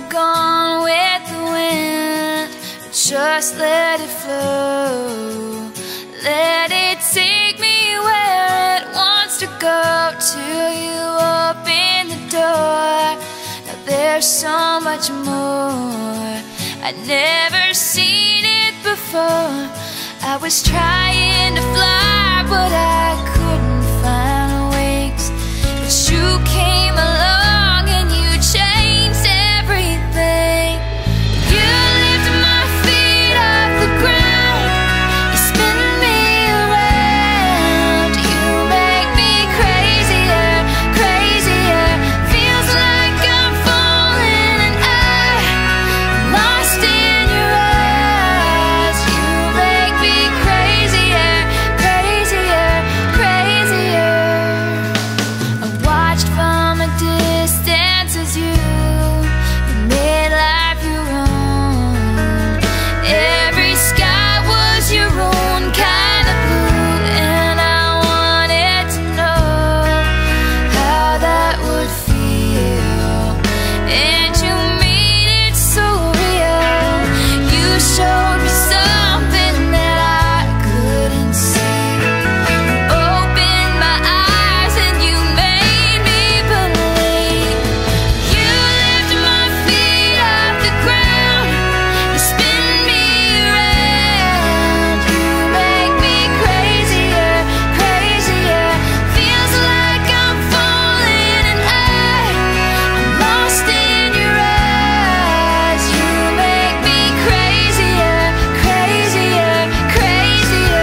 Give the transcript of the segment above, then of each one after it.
gone with the wind, just let it flow. Let it take me where it wants to go till you open the door. Now there's so much more I'd never seen it before. I was trying to fly, but I couldn't find wings. But you came along and you changed everything. You lifted my feet off the ground, you spin me around. You make me crazier, crazier. Feels like I'm falling and I'm lost in your eyes. You make me crazier, crazier, crazier. I watched from a distance as you made life your own. Every sky was your own kind of blue, and I wanted to know how that would feel. And you made it so real. You showed me something that I couldn't see. Opened my eyes and you made me believe. You lifted my feet off the ground, you spin me around. You make me crazier, crazier. Feels like I'm falling and I'm lost in your eyes. You make me crazier, crazier, crazier.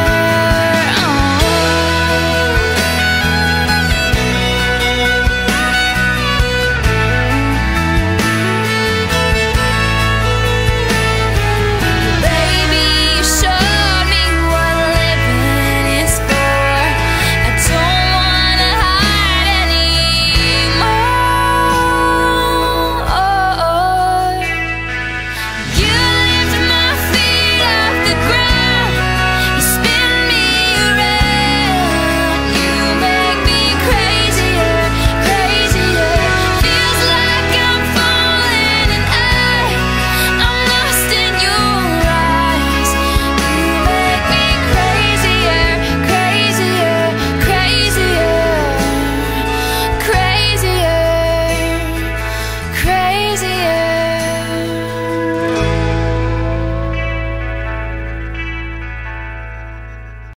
Baby, you showed me what living is for. I don't wanna hide anymore. You lifted my feet off the ground, you spin me around. You make me crazier, crazier. Feels like I'm falling and I'm lost in your eyes. You make me crazier, crazier, crazier, crazier, crazier.